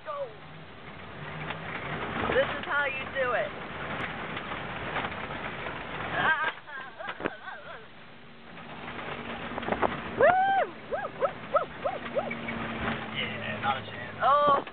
Go! This is how you do it. Yeah, not a chance. Oh!